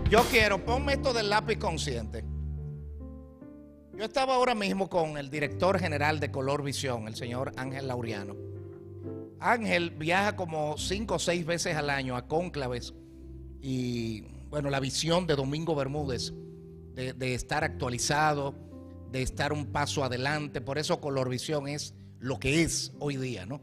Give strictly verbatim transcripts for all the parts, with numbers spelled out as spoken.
Yo quiero, ponme esto del lápiz consciente. Yo estaba ahora mismo con el director general de Color Visión, el señor Ángel Laureano. Ángel viaja como cinco o seis veces al año a cónclaves y, bueno, la visión de Domingo Bermúdez de, de estar actualizado, de estar un paso adelante. Por eso Color Visión es lo que es hoy día, ¿no?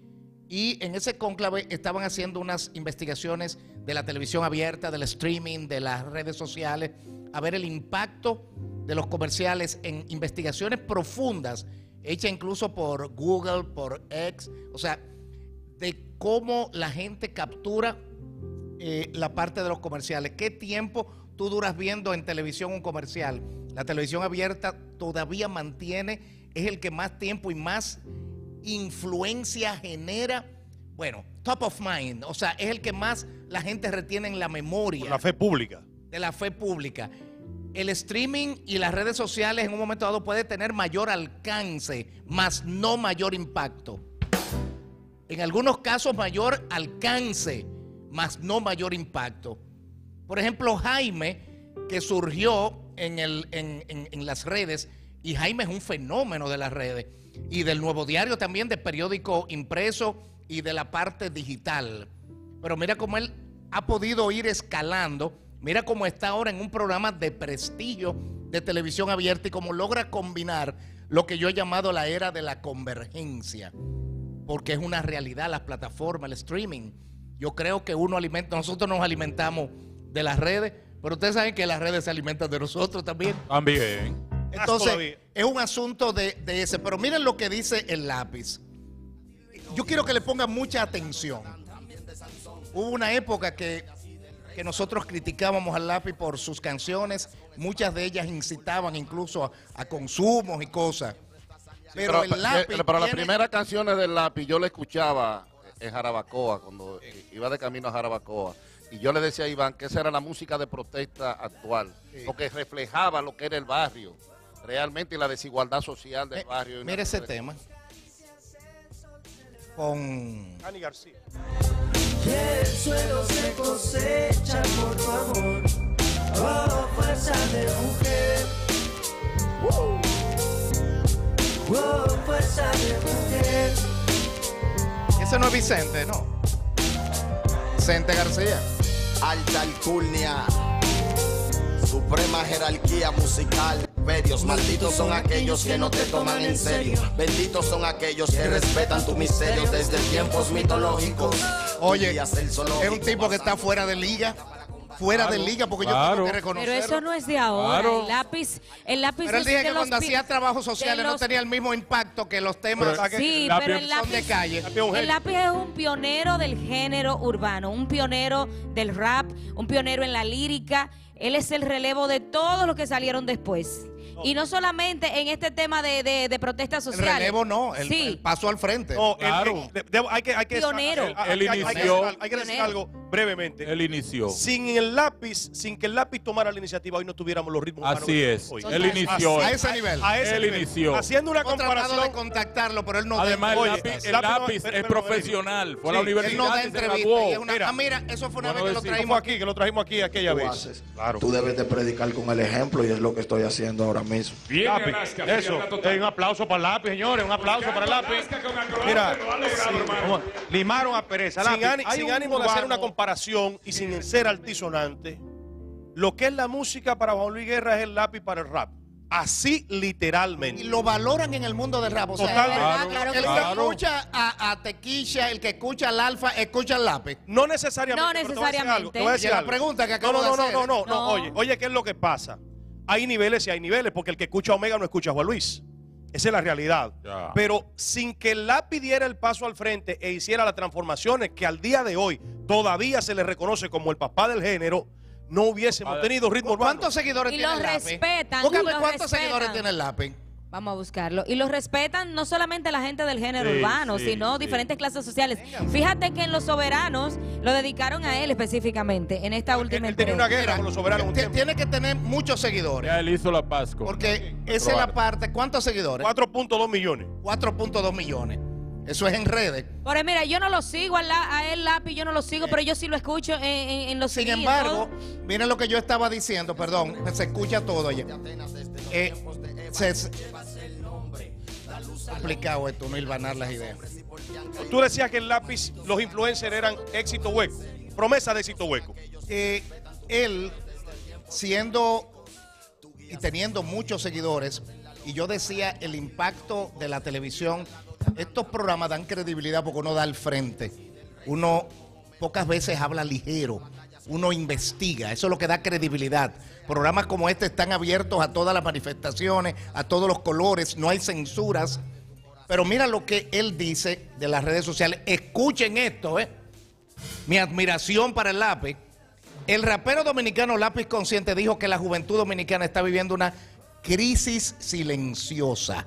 Y en ese cónclave estaban haciendo unas investigaciones de la televisión abierta, del streaming, de las redes sociales, a ver el impacto de los comerciales en investigaciones profundas, hechas incluso por Google, por X, o sea, de cómo la gente captura eh, la parte de los comerciales. ¿Qué tiempo tú duras viendo en televisión un comercial? La televisión abierta todavía mantiene, es el que más tiempo y más influencia genera, bueno, top of mind, o sea, es el que más la gente retiene en la memoria. Por la fe pública. De la fe pública. El streaming y las redes sociales en un momento dado puede tener mayor alcance, más no mayor impacto. En algunos casos mayor alcance, más no mayor impacto. Por ejemplo, Jaime, que surgió en, el, en, en, en las redes, y Jaime es un fenómeno de las redes, y del Nuevo Diario también, de periódico impreso y de la parte digital. Pero mira cómo él ha podido ir escalando, mira cómo está ahora en un programa de prestigio de televisión abierta y cómo logra combinar lo que yo he llamado la era de la convergencia, porque es una realidad las plataformas, el streaming. Yo creo que uno alimenta, nosotros nos alimentamos de las redes, pero ustedes saben que las redes se alimentan de nosotros también. También. Entonces, es un asunto de, de ese. Pero miren lo que dice el lápiz. Yo quiero que le pongan mucha atención. Hubo una época que, que nosotros criticábamos al lápiz por sus canciones. Muchas de ellas incitaban incluso a, a consumos y cosas. Pero, pero el lápiz pero, pero las tiene... primeras canciones del lápiz yo la escuchaba en Jarabacoa, cuando iba de camino a Jarabacoa. Y yo le decía a Iván que esa era la música de protesta actual, sí, porque reflejaba lo que era el barrio, realmente, y la desigualdad social del eh, barrio. Mire ese tema. Con... Ani García. El suelo se cosecha por tu amor, oh, fuerza de mujer. Uh. Oh, fuerza de mujer. Ese no es Vicente, ¿no? Vicente García. Alta alcurnia, suprema jerarquía musical. Medios malditos son aquellos que no te toman en serio. Benditos son aquellos que respetan tu misterio desde tiempos mitológicos. Oye, es un tipo que está fuera de liga. Fuera claro, de liga, porque claro, yo tengo que reconocerlo. Pero eso no es de ahora. Claro. El lápiz, el lápiz. Pero él dije que cuando los, hacía trabajos sociales los, no tenía el mismo impacto que los temas. Pero, sí, el pero el son lápiz, de calle. el lápiz es un pionero del género urbano, un pionero del rap, un pionero en la lírica. Él es el relevo de todos los que salieron después. No. Y no solamente en este tema de, de, de protestas sociales. El relevo no, el, sí. el paso al frente. No, claro. el, el, de, de, hay que, hay que Pionero. Hay, Él hay, inició. Hay que, hay que decir algo brevemente. Él inició. Sin el lápiz, sin que el lápiz tomara la iniciativa, hoy no tuviéramos los ritmos humanos. Así es. Hoy. Él inició. A ese nivel. A, a ese Él nivel. inició. Haciendo una Hemos tratado comparación. de contactarlo, pero él no Además, da el Oye, lápiz, el el lápiz no- lápiz espera, es espera, profesional. Fue a la Sí, Él no universidad da y se entrevista. graduó. Y es una, Mira. ah, mira, eso fue una Bueno, vez que lo decir, Fue traímos aquí, que lo trajimos aquí aquella Tú vez. haces. Claro. Tú debes de predicar con el ejemplo y es lo que estoy haciendo ahora mismo. Bien, Lápiz. Alaska, Eso. Eh, un aplauso para el lápiz, señores. Un aplauso para el lápiz. Mira, vamos, limaron a pereza. Sin, Lápiz. ani- Hay sin un ánimo de hacer urbano- una comparación y sin ser altisonante, lo que es la música para Juan Luis Guerra es el lápiz para el rap. Así literalmente. y lo valoran en el mundo del rap. O sea, Totalmente. Claro, claro que el sí. que Claro. escucha a, a Tequisha, el que escucha al Alfa, escucha al lápiz. No necesariamente. No pero te voy a decir algo, te voy a necesariamente. decir Y la algo. pregunta que No, acabo no, de no, no, hacer. no, no, no, No. Oye, oye, ¿qué es lo que pasa? Hay niveles y hay niveles, porque el que escucha a Omega no escucha a Juan Luis. Esa es la realidad. Ya. Pero sin que el lápiz diera el paso al frente e hiciera las transformaciones que al día de hoy todavía se le reconoce como el papá del género, no hubiésemos Padre. tenido ritmo urbano. ¿Cuántos seguidores Y tiene los el lápiz? respetan, Búscame y los cuántos respetan. seguidores tiene el lápiz. Vamos a buscarlo. Y los respetan no solamente la gente del género Sí, urbano, sí, sino sí. diferentes clases sociales. Fíjate que en Los Soberanos lo dedicaron a él específicamente en esta última Él tenía una entrega. guerra con los soberanos. un T- tiempo. Tiene que tener muchos seguidores. Ya él hizo la paz con. Porque esa es la parte. ¿Cuántos seguidores? cuatro punto dos millones. cuatro punto dos millones. Eso es en redes. Pero mira, yo no lo sigo a, la, a él, Lápiz, yo no lo sigo, pero yo sí lo escucho en, en, en los Sin C D, embargo, miren lo que yo estaba diciendo, perdón, se escucha todo allá. Eh, se, se, complicado esto, no hilvanar las ideas. Tú decías que el Lápiz, los influencers eran éxito hueco, promesa de éxito hueco. Eh, él, siendo y teniendo muchos seguidores, y yo decía el impacto de la televisión, estos programas dan credibilidad porque uno da al frente, uno pocas veces habla ligero, uno investiga, eso es lo que da credibilidad. Programas como este están abiertos a todas las manifestaciones, a todos los colores, no hay censuras. Pero mira lo que él dice de las redes sociales. Escuchen esto, ¿eh? Mi admiración para el Lápiz. El rapero dominicano Lápiz Consciente dijo que la juventud dominicana está viviendo una crisis silenciosa.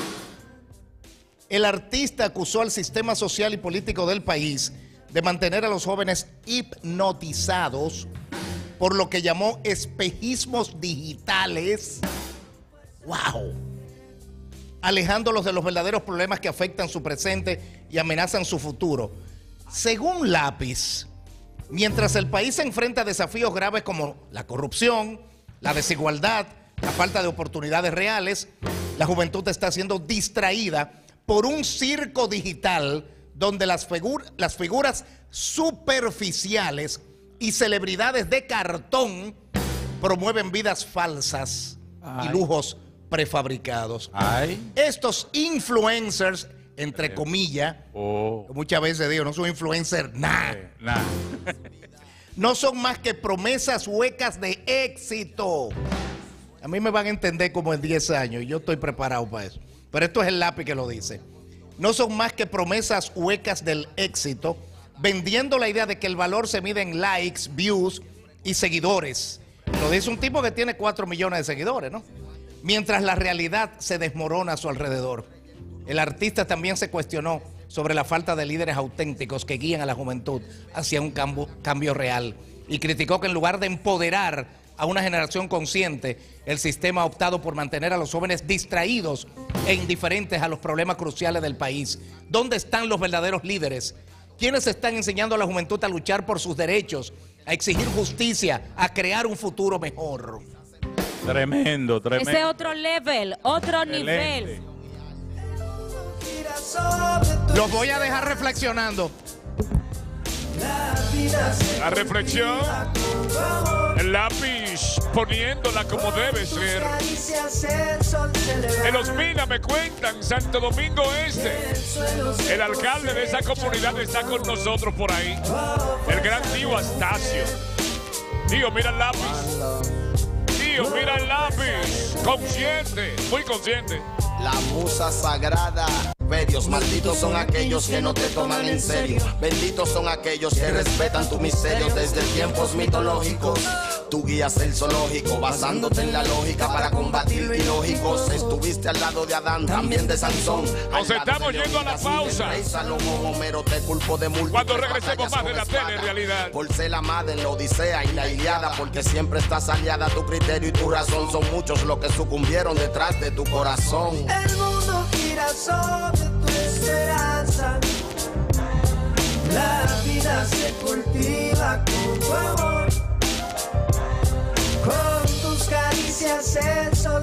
El artista acusó al sistema social y político del país de mantener a los jóvenes hipnotizados por lo que llamó espejismos digitales. ¡Wow! Alejándolos de los verdaderos problemas que afectan su presente y amenazan su futuro. Según Lápiz, mientras el país se enfrenta a desafíos graves como la corrupción, la desigualdad, la falta de oportunidades reales, la juventud está siendo distraída por un circo digital donde las, figur las figuras superficiales y celebridades de cartón promueven vidas falsas Ay. y lujos prefabricados. Ay. Estos influencers, entre comillas, oh. muchas veces digo, no son influencers, nada. Eh, nah. No son más que promesas huecas de éxito. A mí me van a entender como en diez años y yo estoy preparado para eso. Pero esto es el Lápiz que lo dice. No son más que promesas huecas del éxito, vendiendo la idea de que el valor se mide en likes, views y seguidores. Lo dice un tipo que tiene cuatro millones de seguidores, ¿no? Mientras la realidad se desmorona a su alrededor. El artista también se cuestionó sobre la falta de líderes auténticos que guían a la juventud hacia un cambio, cambio real y criticó que en lugar de empoderar a una generación consciente, el sistema ha optado por mantener a los jóvenes distraídos e indiferentes a los problemas cruciales del país. ¿Dónde están los verdaderos líderes? ¿Quiénes están enseñando a la juventud a luchar por sus derechos, a exigir justicia, a crear un futuro mejor? Tremendo, tremendo. Ese otro level, otro Excelente. nivel. Los voy a dejar reflexionando. La reflexión, el Lápiz poniéndola como debe ser. En Los Minas me cuentan, Santo Domingo Este, el alcalde de esa comunidad está con nosotros por ahí, el gran tío Astacio. Tío, mira el lápiz. Tío, mira el lápiz. Consciente, muy consciente. La musa sagrada. Verios, malditos son aquellos que no te toman en serio. Benditos son aquellos que respetan tu misterio desde tiempos mitológicos. Tú guías el zoológico basándote en la lógica para combatir ilógicos. Estuviste al lado de Adán, también de Sansón. Nos estamos yendo a la pausa. Cuando regresemos más de la tele en realidad. Por ser la madre en la Odisea y la Iliada, porque siempre estás aliada. Tu criterio y tu razón son muchos los que sucumbieron detrás de tu corazón. El mundo gira sobre tu esperanza. La vida se cultiva con tu amor. Con tus caricias el sol